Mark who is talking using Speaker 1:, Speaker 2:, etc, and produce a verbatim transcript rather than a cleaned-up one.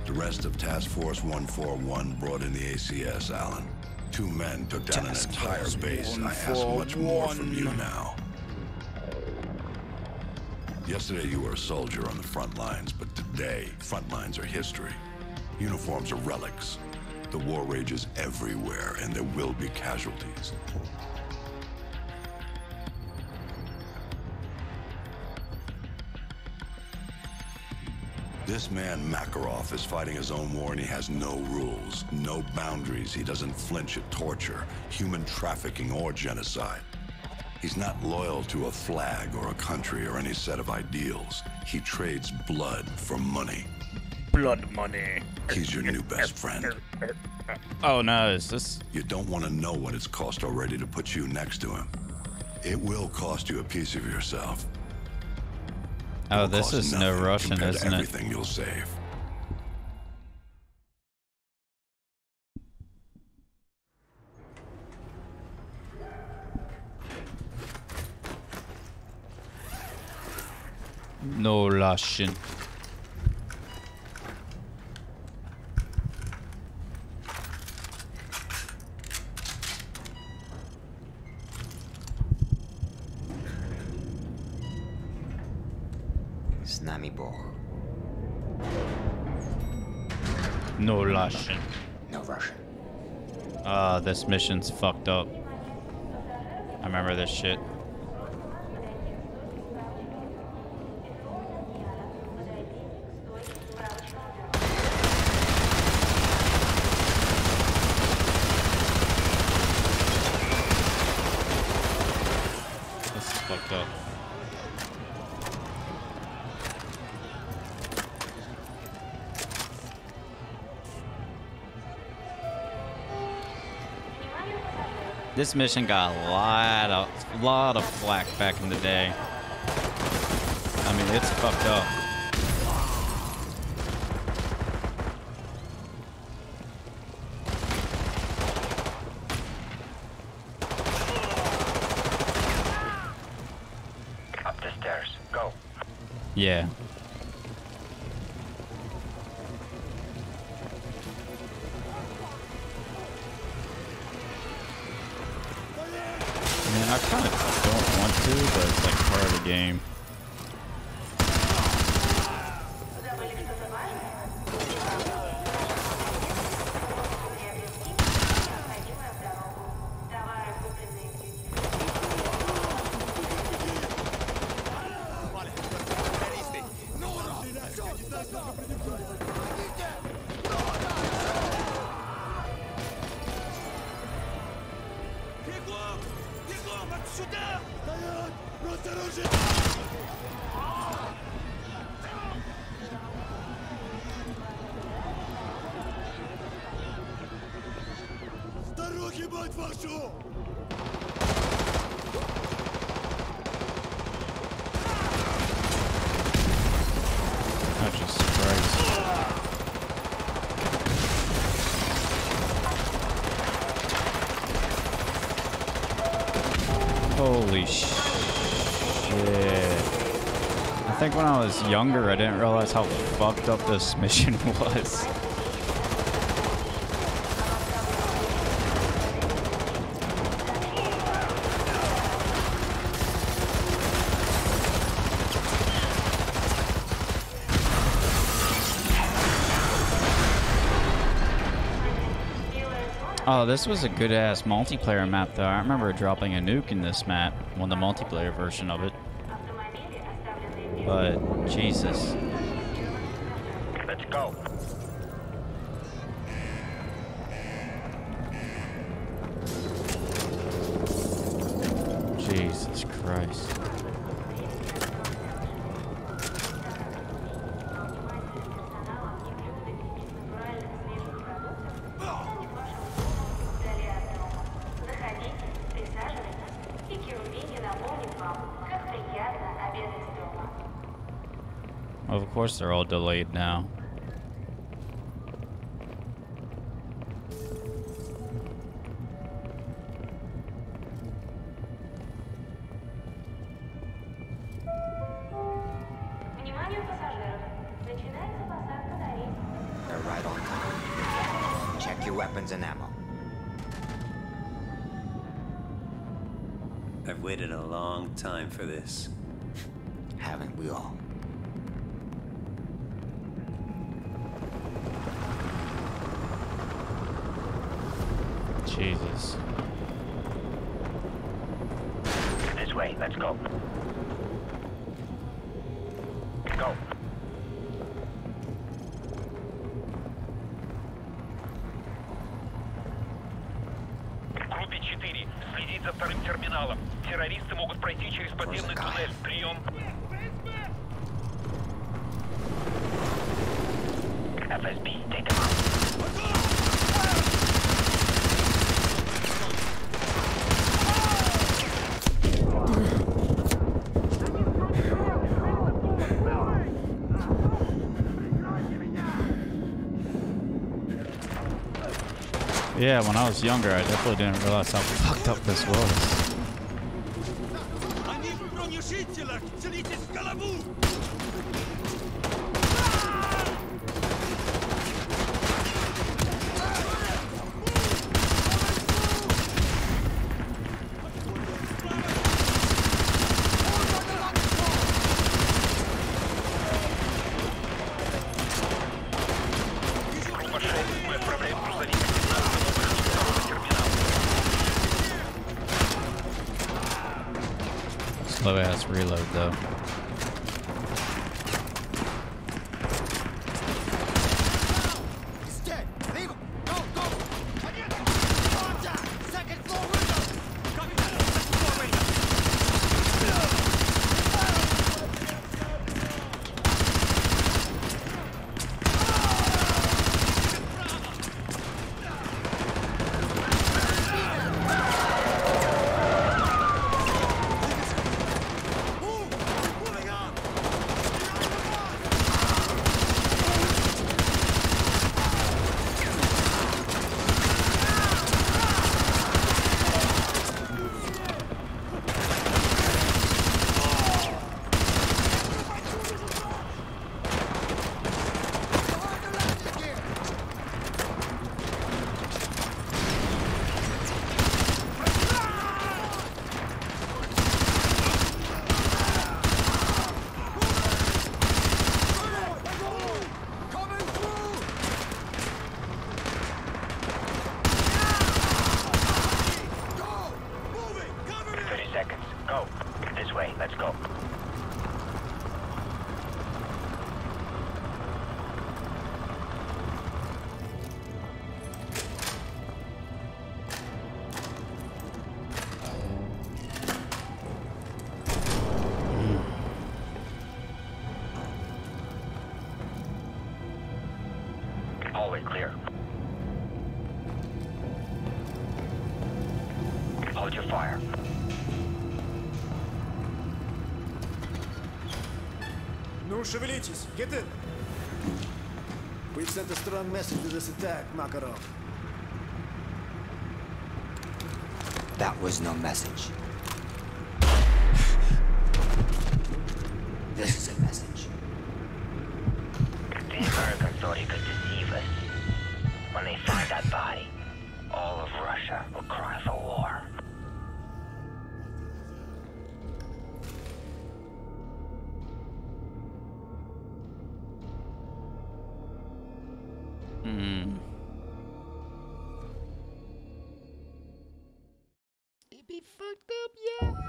Speaker 1: The rest of Task Force one forty-one brought in the A C S, Alan. Two men took down an entire base. I ask much more from you now. Yesterday you were a soldier on the front lines, but today, front lines are history. Uniforms are relics. The war rages everywhere, and there will be casualties. This man, Makarov, is fighting his own war, and he has no rules, no boundaries. He doesn't flinch at torture, human trafficking, or genocide. He's not loyal to a flag or a country or any set of ideals. He trades blood for money.
Speaker 2: Blood money.
Speaker 1: He's your new best friend.
Speaker 2: Oh no, is this...
Speaker 1: You don't want to know what it's cost already to put you next to him. It will cost you a piece of yourself.
Speaker 2: Oh, this is no Russian, isn't it?
Speaker 1: Everything you'll save.
Speaker 2: No Russian.
Speaker 3: С нами Бог.
Speaker 2: No Russian.
Speaker 3: No Russian.
Speaker 2: Ah, uh, this mission's fucked up. I remember this shit. This is fucked up. This mission got a lot of lot of flack back in the day. I mean, it's fucked up.
Speaker 4: Up the stairs. Go.
Speaker 2: Yeah. I kind of don't want to, but it's like part of the game. Holy shit. I think when I was younger, I didn't realize how fucked up this mission was. Oh, this was a good-ass multiplayer map, though. I remember dropping a nuke in this map, on the multiplayer version of it. But, Jesus.
Speaker 4: Let's go.
Speaker 2: Jesus Christ. Of course, they're all delayed now.
Speaker 3: The your weapons and ammo.
Speaker 5: I've waited a long time for this.
Speaker 3: Haven't we all?
Speaker 2: Jesus.
Speaker 4: This way, let's go. Go.
Speaker 6: Группе четыре. Следить за вторым терминалом. Террористы могут пройти через подземный туннель. Прием.
Speaker 4: эф эс би, take them out.
Speaker 2: Yeah, when I was younger, I definitely didn't realize how fucked up this was.
Speaker 7: Они в бронешителях! Целитесь в голову!
Speaker 6: Группа шесть. Мы отправляем грузовик на выход второго терминала.
Speaker 2: Slow ass reload though.
Speaker 7: He's dead! Leave him! Go, go! Contact! Second floor window! Copy that! Second floor window! Move! Moving on! Coming through! Go! Moving! Cover me!
Speaker 4: thirty seconds. Go. This way, let's go. Hallway clear. Hold your fire.
Speaker 8: Ну, шевелитесь. Get in. We've sent a strong message to this attack, Makarov.
Speaker 3: That was no message. This is a message.
Speaker 4: The Americans thought he could deceive us. When they find that body, all of Russia will cry for war.
Speaker 2: Hmm.
Speaker 7: It be fucked up, yeah.